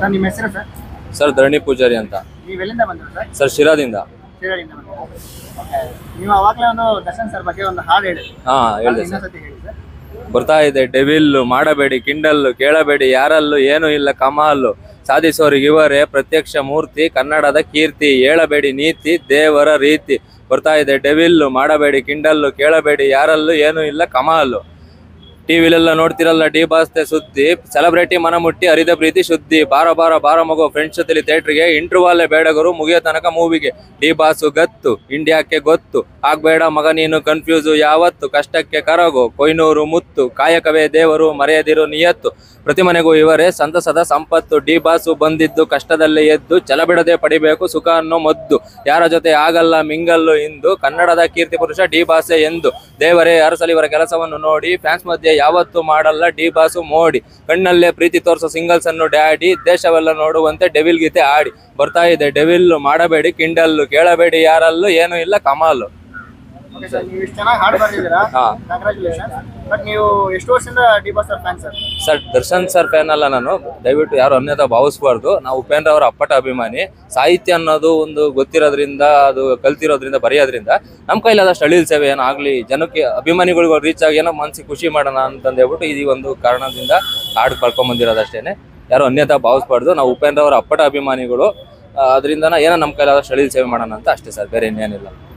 Sir ನಿಮ್ಮ ಹೆಸರು sir? Sir ಧರಣಿ ಪೂಜಾರಿ ಅಂತ. ನೀವು ಎಲ್ಲಿಂದ ಬಂದ್ರು ಸರ್? ಸರ್ ಶಿರಾದಿಂದ. ಶಿರಾದಿಂದ ಬಂದ್ರು. ಓಕೆ. ನೀವು ಅವಾಗಲೇ ಒಂದು ದರ್ಶನ್ ಸರ್ ಬಗ್ಗೆ ಒಂದು ಹಾಡು ಹೇಳಿ. ಹಾ ಹೇಳಿದೆ ಸರ್. ಇನ್ನೊಂದ್ಸತಿ ಹೇಳಿ ಸರ್. ಬರ್ತಾ ಇದೆ ಡೆವಿಲ್ ಮಾಡಬೇಡಿ ಕಿಂಡಲ್ಲು, ಕೇಳಬೇಡಿ ಯಾರಲ್ಲೂ ಏನು ಇಲ್ಲ ಕಮಾಲು, ಸಾಧಿಸೋರಿಗೆ ಇವರೇ ಪ್ರತ್ಯಕ್ಷ ಮೂರ್ತಿ, ಕನ್ನಡದ ಕೀರ್ತಿ, ಹೇಳಬೇಡಿ ನೀತಿ ದೇವರ ರೀತಿ. ಬರ್ತಾ ಇದೆ ಡೆವಿಲ್ ಮಾಡಬೇಡಿ ಕಿಂಡಲ್ಲು, ಕೇಳಬೇಡಿ ಯಾರಲ್ಲೂ ಏನು ಇಲ್ಲ ಕಮಾಲು. ಟಿವಿಲೆಲ್ಲ ನೋಡ್ತಿರಲ್ಲ ಡಿ ಬಾಸ್ತೆ ಸುದ್ದಿ, ಸೆಲೆಬ್ರಿಟಿ ಮನ ಮುಟ್ಟಿ ಹರಿದ ಪ್ರೀತಿ ಶುದ್ಧಿ. ಬಾರ ಬಾರ ಬಾರ ಮಗು ಫ್ರೆಂಡ್ಸ್ ಜೊತೆಲಿ ಥಿಯೇಟ್ರಿಗೆ, ಇಂಟರ್ವಾಲೆ ಬೇಡಗರು ಮುಗಿಯೋ ತನಕ ಮೂವಿಗೆ. ಡಿ ಬಾಸು ಗತ್ತು ಇಂಡಿಯಾಕ್ಕೆ ಗೊತ್ತು, ಆಗ್ಬೇಡ ಮಗ ನೀನು ಕನ್ಫ್ಯೂಸು ಯಾವತ್ತು, ಕಷ್ಟಕ್ಕೆ ಕರಗು ಕೊಯ್ನೂರು ಮುತ್ತು, ಕಾಯಕವೇ ದೇವರು ಮರೆಯದಿರು ನಿಯತ್ತು. ಪ್ರತಿ ಮನೆಗೂ ಇವರೇ ಸಂತಸದ ಸಂಪತ್ತು, ಡಿ ಬಾಸು ಬಂದಿದ್ದು ಕಷ್ಟದಲ್ಲೇ ಎದ್ದು, ಛಲ ಬಿಡದೆ ಪಡಿಬೇಕು ಸುಖ ಅನ್ನೋ ಮದ್ದು. ಯಾರ ಜೊತೆ ಆಗಲ್ಲ ಮಿಂಗಲ್ಲು ಇಂದು, ಕನ್ನಡದ ಕೀರ್ತಿ ಪುರುಷ ಡಿ ಬಾಸೆ ಎಂದು. ದೇವರೇ ಅರಸಲಿ ಇವರ ಕೆಲಸವನ್ನು ನೋಡಿ, ಫ್ಯಾನ್ಸ್ ಮಧ್ಯೆ ಯಾವತ್ತು ಮಾಡಲ್ಲ ಡಿ ಬಾಸು ಮೋಡಿ. ಕಣ್ಣಲ್ಲೇ ಪ್ರೀತಿ ತೋರಿಸೋ ಸಿಂಗಲ್ಸ್ ಅನ್ನು ಡ್ಯಾಡಿ, ದೇಶವೆಲ್ಲ ನೋಡುವಂತೆ ಡೆವಿಲ್ ಗೀತೆ ಆಡಿ. ಬರ್ತಾ ಇದೆ ಡೆವಿಲ್ ಮಾಡಬೇಡಿ ಕಿಂಡಲ್ಲು, ಕೇಳಬೇಡಿ ಯಾರಲ್ಲೂ ಏನು ಇಲ್ಲ ಕಮಾಲು. ಓಕೆ ಸರ್, ನೀವು ಇಷ್ಟು ಚೆನ್ನಾಗಿ ಹಾಡು ಬರ್ತಿದ್ದೀರಾ. ಕಂಗ್ರಾಚುಲೇಷನ್. ಬಟ್ ನೀವು ಎಷ್ಟು ವರ್ಷದಿಂದ D boss sir fan sir? Sir Darshan sir fan ಅಲ್ಲ ನಾನು, ದಯವಿಟ್ಟು ಯಾರು ಅನ್ಯತಾ ಭಾವಿಸ್ಬಾರ್ದು. ನಾವು ಉಪೇಂದ್ರ ಅವರ ಅಪ್ಪಟ ಅಭಿಮಾನಿ. ಸಾಹಿತ್ಯ ಅನ್ನೋದು ಒಂದು ಗೊತ್ತಿರೋದ್ರಿಂದ, ಅದು ಕಲ್ತಿರೋದ್ರಿಂದ, ಬರೆಯೋದ್ರಿಂದ ನಮ್ಮ ಕೈಲಾದಷ್ಟು ಅಳಿಲ್ ಸೇವೆ ಏನಾಗಲಿ, ಜನಕ್ಕೆ ಅಭಿಮಾನಿಗಳಿಗೂ ರೀಚ್ ಆಗಿ ಏನೋ ಮನಸ್ಸಿಗೆ ಖುಷಿ ಮಾಡೋಣ ಅಂತಂದು ಹೇಳ್ಬಿಟ್ಟು ಈ ಒಂದು ಕಾರಣದಿಂದ ಹಾಡು ಕಳ್ಕೊಂಬಂದಿರೋದಷ್ಟೇ. ಯಾರು ಅನ್ಯತಾ ಭಾವಿಸ್ಬಾರ್ದು. ನಾವು ಉಪೇಂದ್ರ ಅವರ ಅಪ್ಪಟ ಅಭಿಮಾನಿಗಳು, ಅದರಿಂದ ಏನೋ ನಮ್ಮ ಕೈಲಾದಷ್ಟು ಅಳಿಲ್ ಸೇವೆ ಮಾಡೋಣ ಅಂತ ಅಷ್ಟೇ ಸರ್, ಬೇರೆ ಇನ್ನೇನಿಲ್ಲ.